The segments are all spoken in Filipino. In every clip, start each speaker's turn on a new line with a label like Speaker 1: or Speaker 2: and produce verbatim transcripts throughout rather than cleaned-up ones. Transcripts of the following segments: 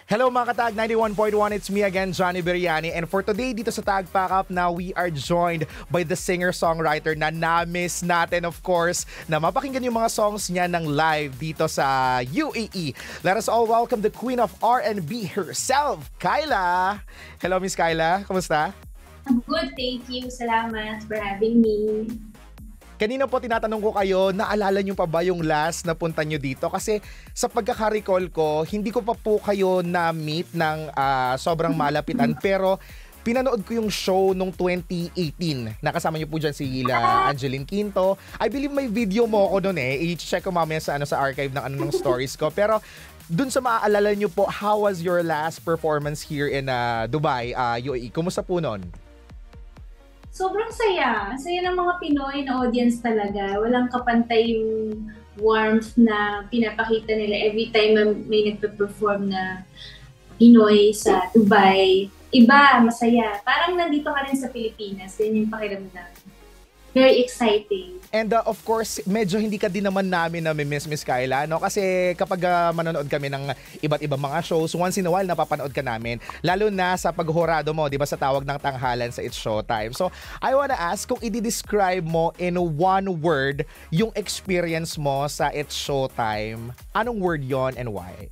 Speaker 1: Hello mga katag, ninety-one point one, it's me again, Johnny Biriani. And for today, dito sa Tag Pack Up, now we are joined by the singer-songwriter na na-miss natin, of course, na mapakinggan yung mga songs niya ng live dito sa U A E. Let us all welcome the queen of R and B herself, Kyla. Hello, Miss Kyla. Kumusta?
Speaker 2: I'm good, thank you. Salamat for having me.
Speaker 1: Kanina po tinatanong ko kayo, naalala nyo pa ba yung last na punta nyo dito? Kasi sa pagkaka-recall ko, hindi ko pa po kayo na-meet ng uh, sobrang malapitan. Pero pinanood ko yung show nung twenty eighteen. Nakasama nyo po dyan si Hila Angeline Quinto. I believe may video mo ako nun eh. I-check ko mamaya sa, ano, sa archive ng, ano, ng stories ko. Pero dun sa maaalala nyo po, how was your last performance here in uh, Dubai, uh, U A E? Kumusta po nun?
Speaker 2: Sobrang saya. Saya ng mga Pinoy na audience talaga. Walang kapantay yung warmth na pinapakita nila every time may nagpe-perform na Pinoy sa Dubai. Iba, masaya. Parang nandito ka rin sa Pilipinas. Yan yung pakiramdam. Very exciting.
Speaker 1: And uh, of course, medyo hindi ka din naman namin na miss Miss Kyla, no? Kasi kapag uh, manonood kami ng iba't ibang mga shows, once in a while napapanood ka namin. Lalo na sa paghurado mo, di ba, sa tawag ng tanghalan sa It's Showtime. So, I wanna ask kung i-describe mo in one word yung experience mo sa It's Showtime. Anong word yon and why?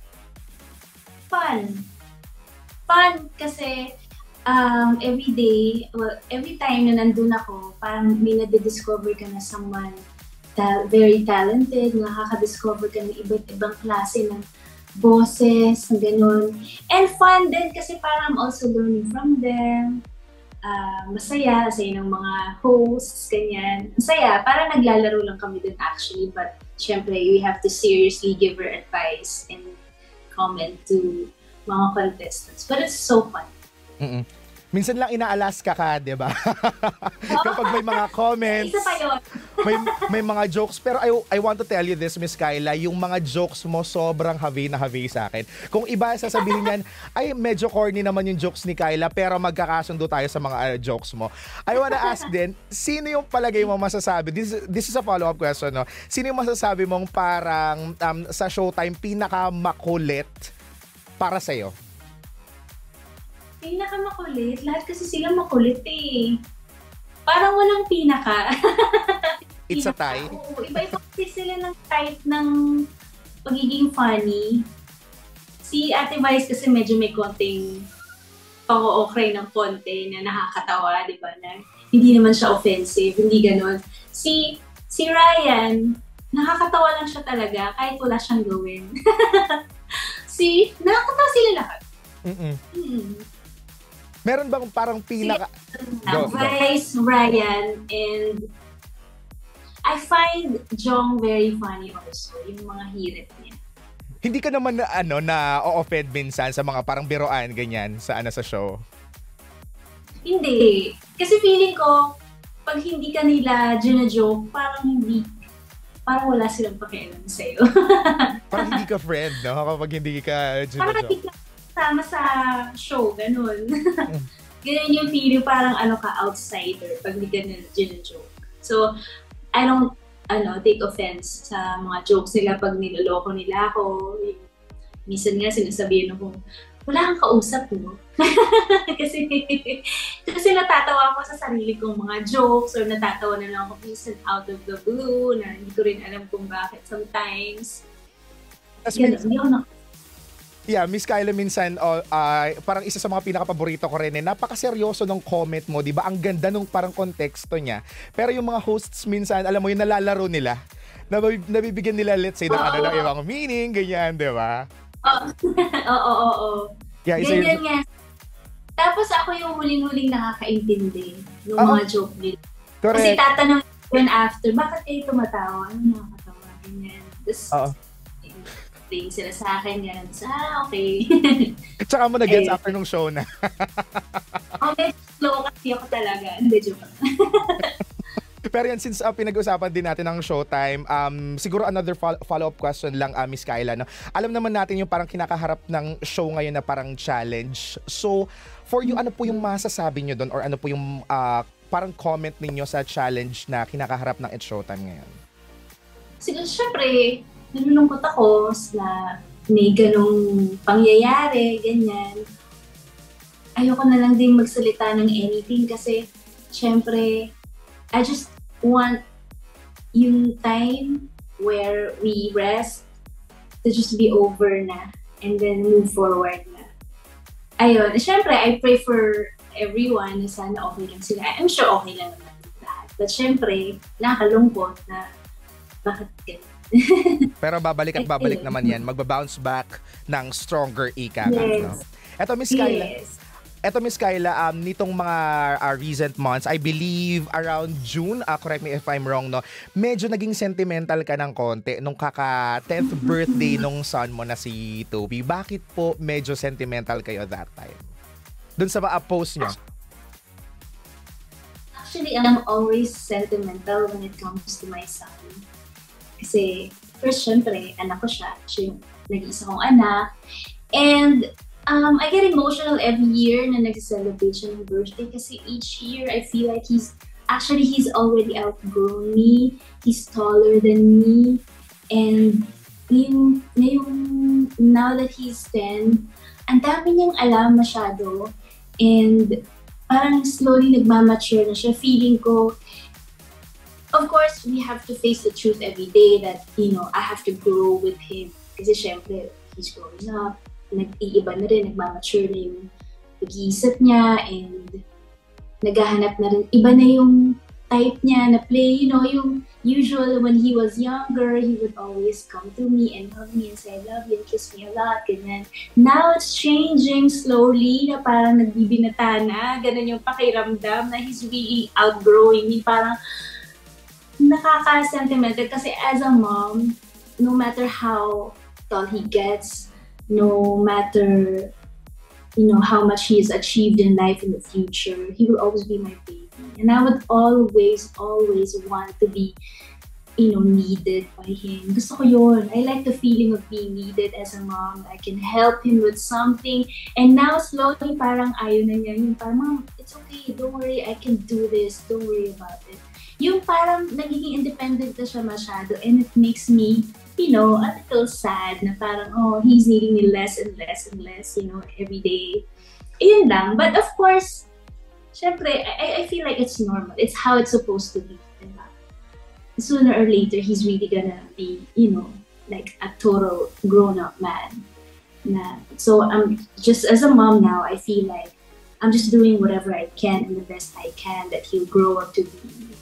Speaker 2: Fun. Fun kasi Um, every day, well, every time na nandun ako, parang may nade-discover ka na someone ta- very talented, nakaka-discover ka ng iba't ibang klase ng boses, ng ganun. And fun din kasi parang I'm also learning from them. Uh, masaya, masaya ng mga hosts, ganyan. Masaya, parang naglalaro lang kami din actually, but syempre, we have to seriously give her advice and comment to mga contestants. But it's so fun.
Speaker 1: Mm-mm. Minsan lang ina-Alaska ka, di ba? Kapag may mga comments,
Speaker 2: isa pa yun.
Speaker 1: may, may mga jokes. Pero I, I want to tell you this, Miss Kyla, yung mga jokes mo sobrang havi na havi sa akin. Kung iba sasabihin niyan, ay medyo corny naman yung jokes ni Kyla, pero magkakasundo tayo sa mga uh, jokes mo. I wanna ask din, sino yung palagay mo masasabi? This, this is a follow-up question, no? Sino yung masasabi mong parang um, sa Showtime pinaka-makulit para sa'yo?
Speaker 2: Pinaka-makulit? Lahat kasi sila makulit eh. Parang walang pinaka.
Speaker 1: It's
Speaker 2: pinaka.
Speaker 1: a tie?
Speaker 2: Oo, iba-iba kasi sila ng type ng pagiging funny. Si Ate Vice kasi medyo may konting pang-o-okray ng konti na nakakatawa, di ba? Na hindi naman siya offensive, hindi ganon. Si, si Ryan, nakakatawa lang siya talaga kahit wala siyang gawin. si, nakakatawa sila lahat.
Speaker 1: Mm-mm.
Speaker 2: Hmm.
Speaker 1: Meron bang parang pinaka...
Speaker 2: Go, Vice, go. Ryan, and I find Jong very funny also, yung mga hirit niya.
Speaker 1: Hindi ka naman na, ano, na o-offend minsan sa mga parang biroan, ganyan, sa ano sa show?
Speaker 2: Hindi. Kasi feeling ko, pag hindi ka nila gina-joke, parang hindi, parang wala silang pakialam sa'yo.
Speaker 1: Parang hindi ka friend, no? Kapag hindi ka gina-joke.
Speaker 2: Parang hindi ka sama sa show, ganun. Ganun yung feeling, parang ano ka, outsider, pag hindi ka nila gina-joke. So, I don't, ano, take offense sa mga jokes nila pag niloloko nila ako. Minsan nga sinasabihin ako, wala kang kausap, no? kasi, kasi natatawa ako sa sarili kong mga jokes or natatawa na lang ako minsan out of the blue na hindi ko rin alam kung bakit sometimes. Ganun, hindi ako na.
Speaker 1: Yeah, Miss Kyla, minsan uh, uh, parang isa sa mga pinaka-paborito ko rin eh, napakaseryoso ng comment mo, di ba? Ang ganda nung parang konteksto niya. Pero yung mga hosts minsan, alam mo yung nalalaro nila, nabib- nabibigyan nila, let's say, ng, ano, ng ibang meaning, ganyan, di ba?
Speaker 2: Oo, oo, oo.
Speaker 1: Yeah,
Speaker 2: ganyan
Speaker 1: yung...
Speaker 2: nga. Tapos ako yung huling-huling nakakaintindi ng
Speaker 1: Uh-oh.
Speaker 2: mga joke nila.
Speaker 1: Correct.
Speaker 2: Kasi tatanong yun after, bakit kayo tumatawa? Ano nakakatawa? Ganyan. Tapos,
Speaker 1: Oo.
Speaker 2: explain sila sa akin, gano'n. Tapos, ah, okay.
Speaker 1: Tsaka mo na-gets after nung show na.
Speaker 2: Oh, medyo slow kasi ako talaga. Hindi, joke.
Speaker 1: Pero yan, since uh, pinag-usapan din natin ng Showtime, um, siguro another fo- follow-up question lang, uh, Miss Kyla. No? Alam naman natin yung parang kinakaharap ng show ngayon na parang challenge. So, for you, ano po yung masasabi nyo doon? Or ano po yung uh, parang comment ninyo sa challenge na kinakaharap ng It's Showtime ngayon?
Speaker 2: Siguro, syempre, nalulungkot ako na may ganong pangyayari, ganyan, ayoko na lang din magsalita ng anything kasi syempre, I just want yung time where we rest to just be over na and then move forward na. Ayun, syempre, I pray for everyone na sana okay lang sila. I'm sure okay lang naman lahat. But syempre, nakakalungkot na bakit ganun.
Speaker 1: Pero babalik at babalik naman yan. Magbabounce back ng stronger ika.
Speaker 2: Yes.
Speaker 1: No? Eto, Miss Kyla.
Speaker 2: Yes.
Speaker 1: Eto, Miss Kyla, um, nitong mga uh, recent months, I believe around June, uh, correct me if I'm wrong, no? Medyo naging sentimental ka ng konti nung kaka-tenth birthday nung son mo na si Toby. Bakit po medyo sentimental kayo that time? Dun sa uh, post nyo.
Speaker 2: Actually, I'm always sentimental when it comes to my son. Kasi, first, syempre, anak ko siya. Siya yung nag-iisa kong anak. And, um, I get emotional every year na nag-celebrate siya ng birthday kasi each year, I feel like he's, actually, he's already outgrown me. He's taller than me. And, yung, yung, now that he's ten, ang dami niyang alam masyado. And, parang slowly nagmamature na siya. Feeling ko, of course, we have to face the truth every day that, you know, I have to grow with him. Kasi syempre, he's growing up, nag-iiba na rin, nagmamature na yung pag-iisip niya, and naghahanap na rin, iba na yung type niya na play, you know, yung usual when he was younger, he would always come to me and hug me and say, I love you, and kiss me a lot, ganyan. Now it's changing slowly, na parang nagbibinata na, ganun yung pakiramdam, na he's really outgrowing me, parang, nakaka-sentimental kasi as a mom, no matter how tall he gets, no matter, you know, how much he has achieved in life in the future, he will always be my baby. And I would always, always want to be, you know, needed by him. Gusto ko yun. I like the feeling of being needed as a mom. I can help him with something. And now, slowly, parang ayaw na niya. Yung parang, Mom, it's okay. Don't worry. I can do this. Don't worry about it. Yung parang nagiging independent na siya masyado, and it makes me, you know, a little sad na parang, oh, he's needing me less and less and less, you know, every day. Yun lang. But of course, syempre, I, I feel like it's normal. It's how it's supposed to be. Diba? Sooner or later, he's really gonna be, you know, like a total grown-up man. Na, so I'm just, as a mom now, I feel like I'm just doing whatever I can and the best I can that he'll grow up to be.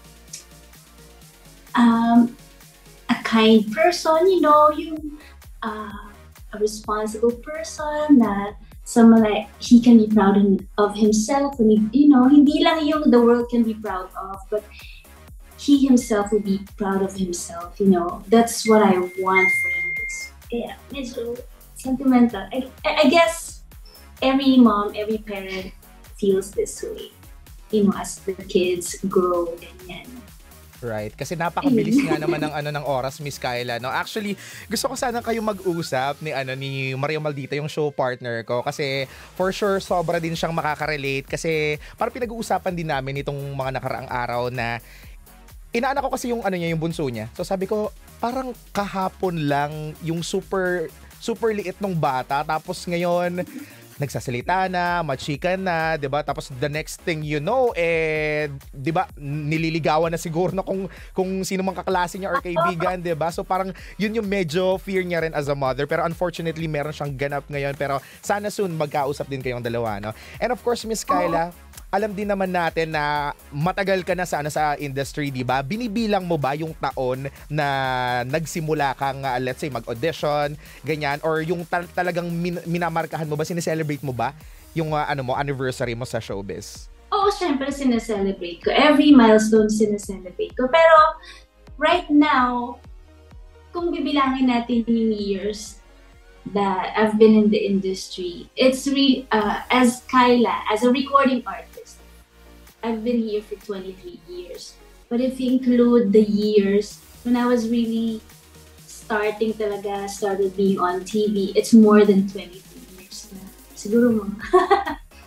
Speaker 2: Um, a kind person, you know, yung uh, a responsible person na someone like he can be proud of himself, and you know, hindi lang yung the world can be proud of, but he himself will be proud of himself, you know. That's what I want for him. Yeah, medyo sentimental. I, I guess every mom, every parent feels this way, you know, as the kids grow, ganyan.
Speaker 1: Right. Kasi napakabilis nga naman ng ano ng oras, Miss Kyla, no. Actually, gusto ko sana kayo mag-usap ni ano ni Maria Maldita, yung show partner ko, kasi for sure sobra din siyang makaka-relate kasi parang pinag-uusapan din namin itong mga nakaraang araw na inaanak ko kasi yung ano niya, yung bunso niya. So sabi ko, parang kahapon lang yung super super liit nung bata, tapos ngayon nagsasalita na, machika na, 'di ba? Tapos the next thing you know, eh, 'di ba, nililigawan na siguro na kung kung sino mang kaklase niya or kaibigan, 'di ba? So parang yun yung medyo fear niya rin as a mother, pero unfortunately meron siyang ganap ngayon, pero sana soon magkausap din kayong dalawa, no? And of course, Miss Kyla, alam din naman natin na matagal ka na sana sa industry, 'di ba? Binibilang mo ba yung taon na nagsimula kang uh, let's say mag-audition, ganyan, or yung tal- talagang min- minamarkahan mo ba, sineselebrate mo ba yung uh, ano mo, anniversary mo sa showbiz?
Speaker 2: Oo, syempre sineselebrate ko. Every milestone sineselebrate ko. Pero right now, kung bibilangin natin yung years that I've been in the industry, it's re uh, as Kyla, as a recording artist, I've been here for twenty-three years. But if you include the years when I was really starting talaga, started being on T V, it's more than twenty-three years na. Siguro mga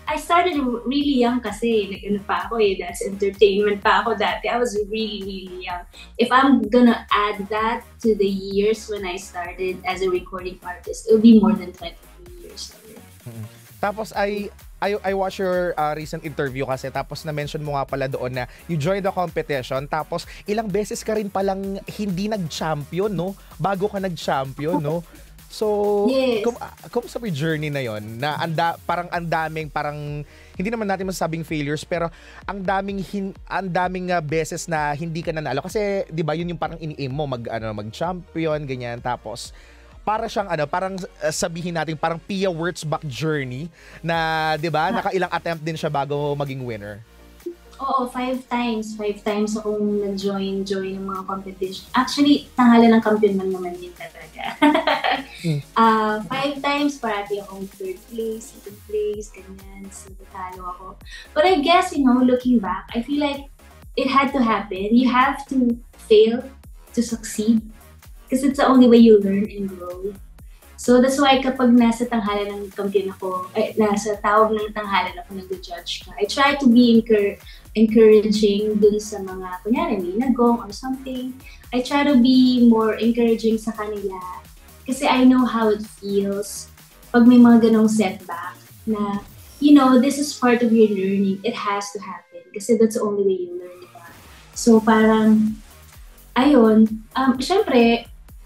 Speaker 2: I started really young kasi. Like, ano pa ako eh, that's entertainment pa ako dati. I was really, really young. If I'm gonna add that to the years when I started as a recording artist, it'll be more than twenty-three years already.
Speaker 1: Mm-hmm. Tapos I I I watch your uh, recent interview kasi tapos na-mention mo nga pala doon na you joined the competition tapos ilang beses ka rin palang hindi nag-champion, no? Bago ka nag-champion, no? So,
Speaker 2: yes.
Speaker 1: kum, kumusta po yung journey na yon na anda, parang ang daming, parang, hindi naman natin masasabing failures, pero ang daming, hin, ang daming uh, beses na hindi ka nanalo. Kasi, di ba, yun yung parang ini-aim mo, mag, ano, mag-champion, ganyan. Tapos, para siyang, ano, parang uh, sabihin natin, parang Pia Wurtzbach journey na, di ba, nakailang attempt din siya bago maging winner.
Speaker 2: Oo, five times. Five times akong nag-join, join ng mga competition. Actually, tanghalan ng kampiyon lang naman din talaga. hmm. uh, five times, parati akong third place, second place, ganyan. So, natalo ako. But I guess, you know, looking back, I feel like it had to happen. You have to fail to succeed. Because it's the only way you learn and grow. So that's why kapag nasa tanghalan ng kampiyon ako, eh, nasa tawag ng tanghalan ako nag-judge ka, I try to be encour- encouraging dun sa mga, kunyari, ninagong or something. I try to be more encouraging sa kanila. Kasi I know how it feels pag may mga ganong setback na, you know, this is part of your learning. It has to happen. Kasi that's the only way you learn, diba? So parang, ayun, um, syempre,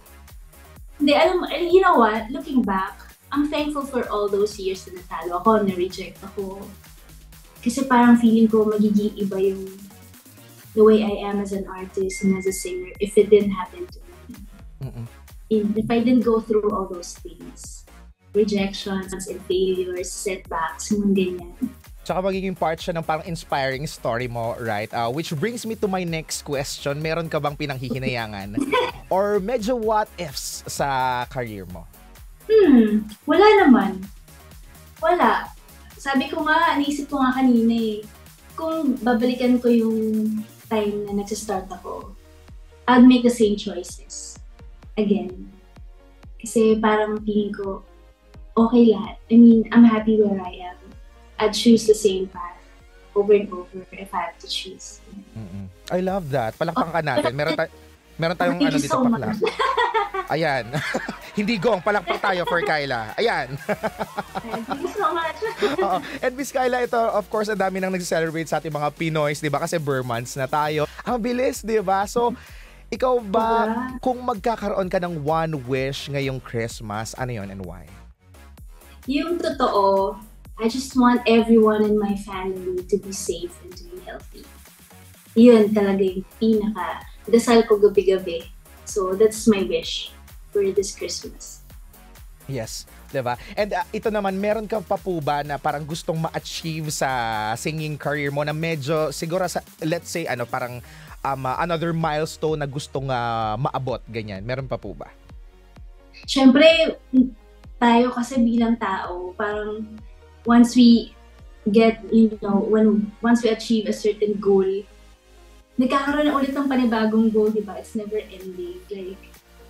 Speaker 2: Hindi, alam, you know what? Looking back, I'm thankful for all those years na natalo ako, na-reject ako. Kasi parang feeling ko magiging iba yung the way I am as an artist and as a singer if it didn't happen to me. Mm-mm. If I didn't go through all those things. Rejections and failures, setbacks, mga ganyan.
Speaker 1: Tsaka magiging part siya ng parang inspiring story mo, right? Uh, which brings me to my next question. Meron ka bang pinanghihinayangan? Or medyo what ifs sa career mo?
Speaker 2: Hmm, wala naman. Wala. Sabi ko nga, naisip ko nga kanina eh, kung babalikan ko yung time na nagsistart ako, I'd make the same choices. Again. Kasi parang feeling ko, okay lahat. I mean, I'm happy where I am. I'd choose the same path over and over if I have to choose.
Speaker 1: Mm-mm. I love that. Palakpakan ka natin. Meron, ta- meron tayong
Speaker 2: Thank
Speaker 1: ano
Speaker 2: you
Speaker 1: dito
Speaker 2: so
Speaker 1: paklak. Ayan. Hindi gong, palakpak tayo for Kyla. Ayan.
Speaker 2: Thank you so much.
Speaker 1: Oo. And Miss Kyla, ito, of course, ang dami nang nag-celebrate sa ating mga Pinoys, di ba? Kasi Burmans na tayo. Ang bilis, di ba? So, ikaw ba,
Speaker 2: Diba?
Speaker 1: kung magkakaroon ka ng one wish ngayong Christmas, ano yon and why?
Speaker 2: Yung totoo, I just want everyone in my family to be safe and to be healthy. Yun talaga yung pinaka dasal ko gabi-gabi. So that's my wish for this Christmas.
Speaker 1: Yes, 'di ba? And uh, ito naman, meron ka pa po ba na parang gustong ma-achieve sa singing career mo na medyo siguro sa, let's say ano, parang um, uh, another milestone na gustong uh, maabot, ganyan. Meron pa po ba?
Speaker 2: Siyempre, tayo kasi bilang tao, parang once we get, you know, when once we achieve a certain goal, nagkakaroon na ulit ng panibagong goal, di ba? It's never ending. Like,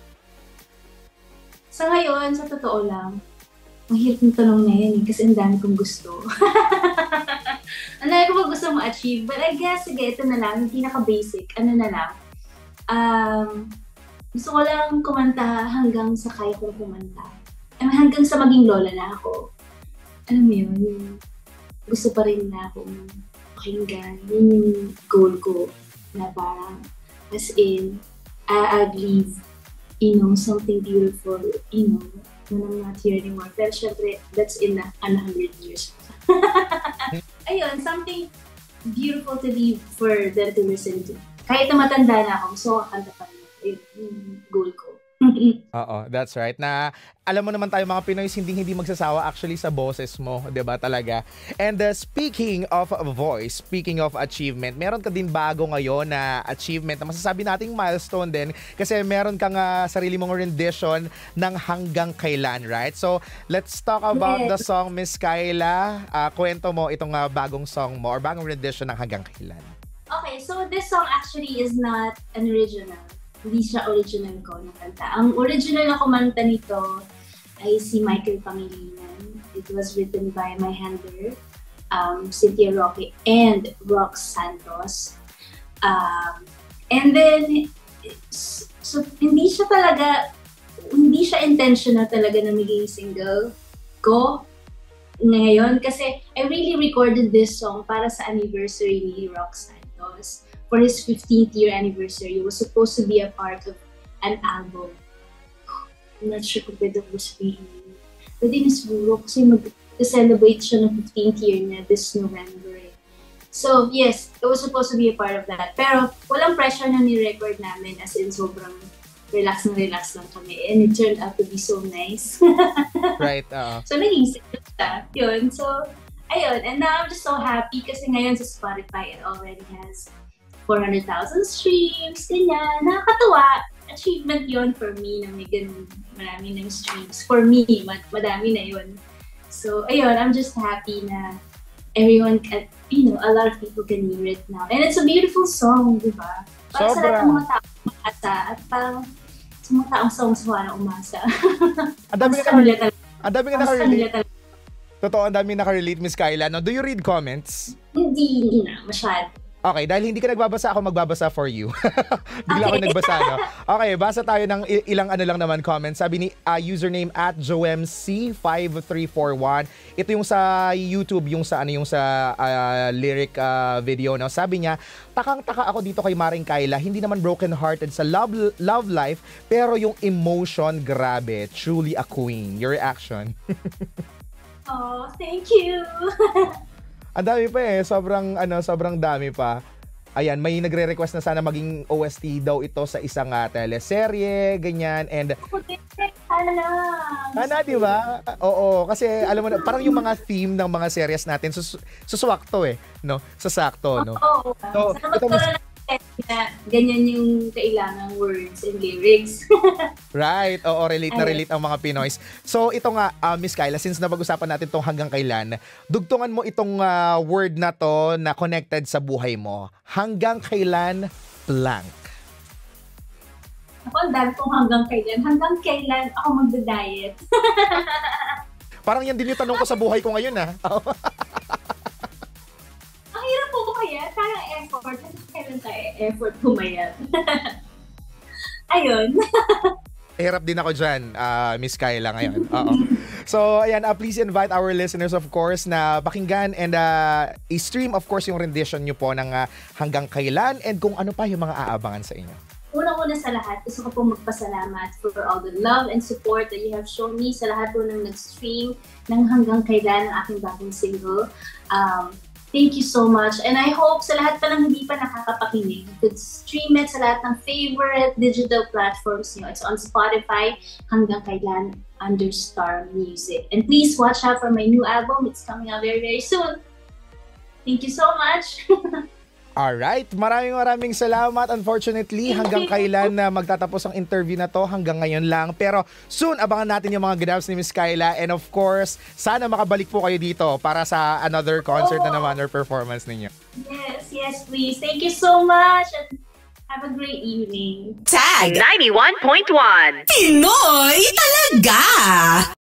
Speaker 2: sa ngayon, sa totoo lang, ang hirap ng tanong na yan eh, kasi ang dami kong gusto. Ang dami kong gusto ma-achieve. But I guess, sige, ito na lang, yung pinaka-basic, ano na lang. Um, gusto ko lang kumanta hanggang sa kaya kong kumanta. I mean, hanggang sa maging lola na ako. Alam mo yun, yung gusto pa rin na akong pakinggan. Yun yung goal ko na parang, as in, I, I'd leave, you know, something beautiful, you know, when I'm not here anymore. Pero syempre, that's in a, a hundred years. Ayun, something beautiful to leave for them to listen to. Kahit na matanda na ako, so kakanta pa rin. Ayun, yung goal ko.
Speaker 1: Oo, that's right. Na alam mo naman tayo mga Pinoy, hindi hindi magsasawa actually sa boses mo, 'di ba talaga? And uh, speaking of voice, speaking of achievement, meron ka din bago ngayon na achievement na masasabi nating milestone din kasi meron kang uh, sarili mong rendition ng Hanggang Kailan, right? So, let's talk about the song Miss Kyla. Uh, kwento mo itong uh, bagong song mo or bagong rendition ng Hanggang Kailan.
Speaker 2: Okay, so this song actually is not an original. Hindi siya original ko na kanta. Ang original na kumanta nito ay si Michael Pangilinan. It was written by my handler. um, Cynthia Roque and Rox Santos. Um, and then, so hindi siya talaga, hindi siya intentional talaga na maging single ko ngayon. Kasi I really recorded this song para sa anniversary ni Rox Santos. For his fifteenth year anniversary, it was supposed to be a part of an album. I'm not sure kung pwede ko sabihin. Pwede na siguro kasi mag-celebrate siya ng fifteenth year niya this November. So, yes, it was supposed to be a part of that. Pero walang pressure na ni-record namin, as in sobrang relax na relax lang kami. And it turned out to be so nice.
Speaker 1: Right, oo.
Speaker 2: So, naging single siya. Yun. So, ayun. And now I'm just so happy kasi ngayon sa Spotify, it already has four hundred thousand streams. Ganyan. Nakakatuwa. Achievement yon for me na may ganun marami ng streams. For me, mad madami na yun. So, ayun, I'm just happy na everyone can, you know, a lot of people can hear it now. And it's a beautiful song, di ba? Para sa lahat ng mga taong umasa at parang sa mga taong sawang-sawa na umasa.
Speaker 1: Ang dami ka na-relate. Ang dami ka na-relate. Totoo, ang dami naka-relate, Miss Kyla. No? Do you read comments?
Speaker 2: Hindi, hindi na. Masyado.
Speaker 1: Okay, dahil hindi ka nagbabasa, ako magbabasa for you. Bigla ako
Speaker 2: Okay.
Speaker 1: nagbasa, no? Okay, basa tayo ng i- ilang ano lang naman comments. Sabi ni uh, username at joem c five three four one. Ito yung sa YouTube, yung sa ano yung sa uh, lyric uh, video, no? Sabi niya, takang-taka ako dito kay Maring Kyla. Hindi naman broken-hearted sa love love life, pero yung emotion, grabe. Truly a queen. Your reaction?
Speaker 2: Oh, thank you.
Speaker 1: Ang dami pa eh. Sobrang, ano, sobrang dami pa. Ayan, may nagre-request na sana maging O S T daw ito sa isang uh, teleserye, ganyan. And,
Speaker 2: Sana na.
Speaker 1: sana, di ba? Oo, kasi alam mo na, parang yung mga theme ng mga series natin, sus suswakto eh, no? Sasakto, no?
Speaker 2: Oo.
Speaker 1: So,
Speaker 2: Sana
Speaker 1: ito,
Speaker 2: magkaroon ng test na ganyan yung kailangang words and lyrics.
Speaker 1: right, oo, relate na
Speaker 2: Ayun.
Speaker 1: relate ang mga Pinoys. So, ito nga, uh, Miss Kyla, since napag-usapan natin itong hanggang kailan, dugtungan mo itong uh, word na to na connected sa buhay mo. Hanggang kailan, blank.
Speaker 2: Ako, ang dami kong hanggang kailan. Hanggang kailan ako magda-diet.
Speaker 1: Parang yan din yung tanong ko sa buhay ko ngayon, ah.
Speaker 2: Ang hirap po kaya. Parang effort. Hanggang kailan tayo effort pumayat. Ayun.
Speaker 1: Hirap din ako dyan, uh, Miss Kyla, ngayon. Oo. So, ayan, uh, please invite our listeners, of course, na pakinggan and uh, i-stream, of course, yung rendition nyo po ng uh, hanggang kailan and kung ano pa yung mga aabangan sa inyo.
Speaker 2: Unang-una sa lahat, gusto ko pong magpasalamat for all the love and support that you have shown me sa lahat po ng nag-stream ng hanggang kailan ng aking bagong single. Um, thank you so much. And I hope sa lahat pa ng hindi pa nakakapakinig, you could stream it sa lahat ng favorite digital platforms nyo. It's on Spotify, hanggang kailan under Star Music. And please watch out for my new album. It's coming out very, very soon. Thank you so much.
Speaker 1: Alright, maraming maraming salamat. Unfortunately, hanggang kailan na magtatapos ang interview na to, hanggang ngayon lang. Pero soon, abangan natin yung mga ganapes ni Miss Kyla. And of course, sana makabalik po kayo dito para sa another concert na naman or performance ninyo.
Speaker 2: Yes, yes, please. Thank you so much. And have a great evening.
Speaker 3: Tag ninety-one point one Pinoy talaga!